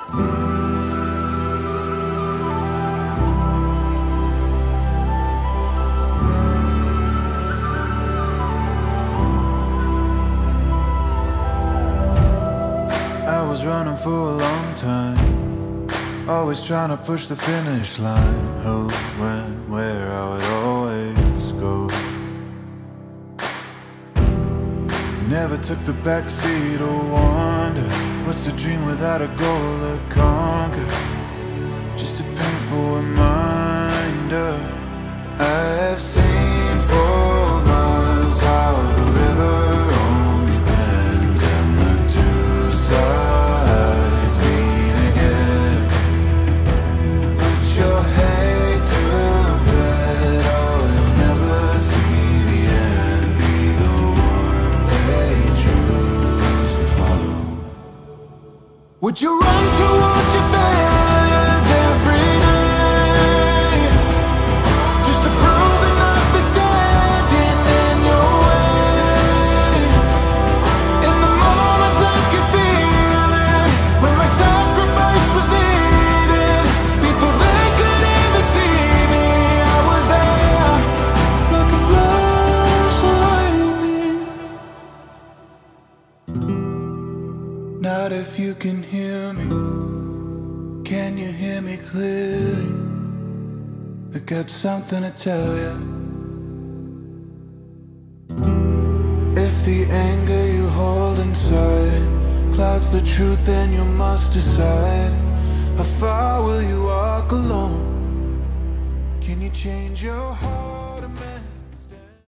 I was running for a long time, always trying to push the finish line. Who, when, where, I would always go. Never took the backseat or wonder, what's a dream without a goal to conquer? Just a painful reminder. I have seen for miles how the river only bends and the two sides meet again. Put your head to bed, oh, you'll never see the end. Be the one they choose to follow. Would you run towards your failures every day, just to prove that nothing's standing in your way? In the moments I could feel it, when my sacrifice was needed, before they could even see me, I was there, like a flash of lightning. Not if you can hear me. Can you hear me clearly? I got something to tell you. If the anger you hold inside clouds the truth, then you must decide. How far will you walk alone? Can you change your heart?